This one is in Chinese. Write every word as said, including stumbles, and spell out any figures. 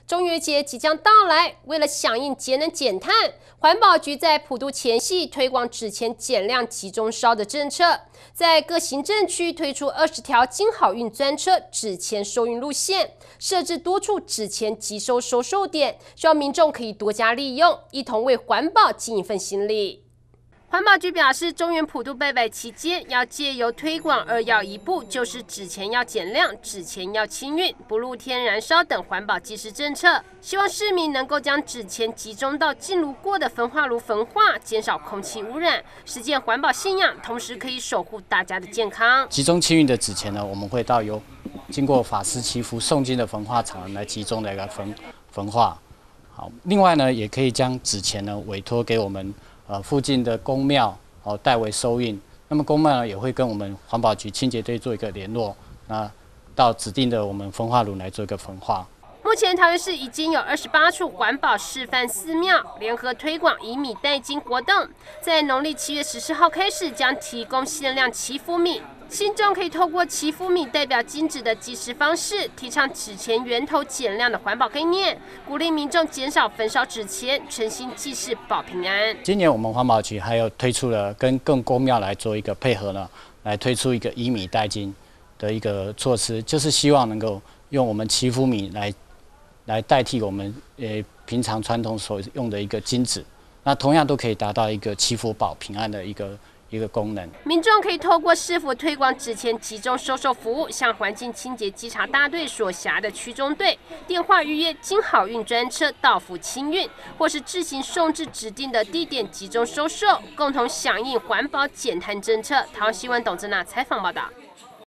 中元节即将到来，为了响应节能减碳，环保局在普渡前夕推广纸钱减量集中烧的政策，在各行政区推出二十条金好运专车纸钱收运路线，设置多处纸钱集收收售点，希望民众可以多加利用，一同为环保尽一份心力。环保局表示，中元普渡拜拜期间，要借由推广二要一步，就是纸钱要减量、纸钱要清运、不露天燃烧等环保计时政策，希望市民能够将纸钱集中到进炉过的焚化炉焚化，减少空气污染，实践环保信仰，同时可以守护大家的健康。 集中清运的纸钱呢，我们会到由经过法师祈福诵经的焚化厂来集中的一个焚焚化。好，另外呢，也可以将纸钱呢委托给我们。呃，附近的公庙哦代为收运，那么公庙呢也会跟我们环保局清洁队做一个联络，那到指定的我们焚化炉来做一个焚化。 目前桃园市已经有二十八处环保示范寺庙联合推广以米代金活动，在农历七月十四号开始将提供限量祈福米。信众可以透过祈福米代表金纸的计时方式，提倡纸钱源头减量的环保概念，鼓励民众减少焚烧纸钱，诚心祭祀保平安。 今年我们环保局还有推出了跟更公庙来做一个配合呢，来推出一个以米代金的一个措施，就是希望能够用我们祈福米来来代替我们呃平常传统所用的一个金纸，那同样都可以达到一个祈福保平安的一个。一个功能， 民众可以透过市府推广纸钱集中收售服务，向环境清洁稽查大队所辖的区中队电话预约金好运专车到府清运，或是自行送至指定的地点集中收售，共同响应环保减碳政策。桃园新闻董真娜采访报道。